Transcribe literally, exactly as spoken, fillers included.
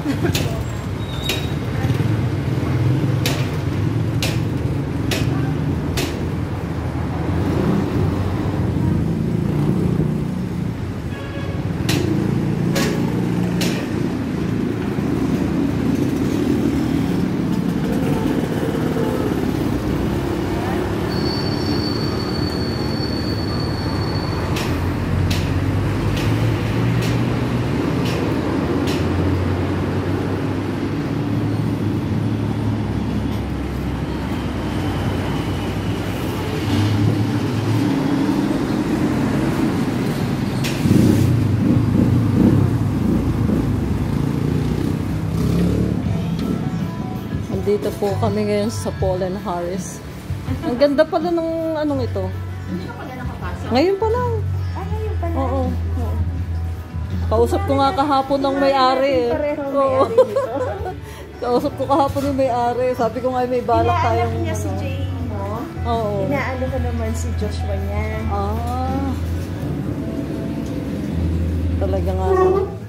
Dito po kami ngayon sa Paul and Harris. Ang ganda pala ng anong ito. Hindi ka pala nakapasok? Ngayon pa lang. Ah, ngayon pa lang? Oo. Oo. Kausap ko nga kahapon ng may-ari eh. Oo. Kausap ko kahapon ng may-ari. Sabi ko nga may balak tayong... Inaanak niya si Jane, no? Oo. Inaano ko naman si Joshua niya. Ah. Talaga nga.